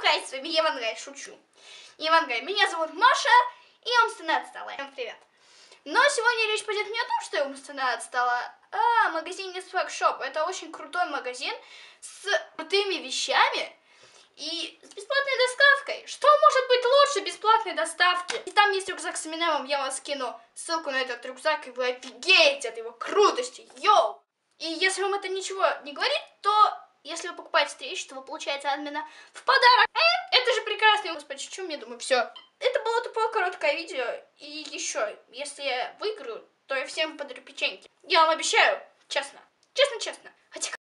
Хай, с вами Евангай, шучу. Евангай, меня зовут Маша, и я умственно отстала. Всем привет. Но сегодня речь пойдет не о том, что я умственно отстала, а о магазине Swagshop. Это очень крутой магазин с крутыми вещами и с бесплатной доставкой. Что может быть лучше бесплатной доставки? И там есть рюкзак с Эминемом, я вам скину ссылку на этот рюкзак, и вы офигеете от его крутости, йоу! И если вам это ничего не говорит, то если вы покупаете 3 вещи, то вы получаете админа в подарок. Это же прекрасно, господи, что мне, думаю, все. Это было тупое короткое видео, и еще, если я выиграю, то я всем подарю печеньки. Я вам обещаю, честно, честно. Хотя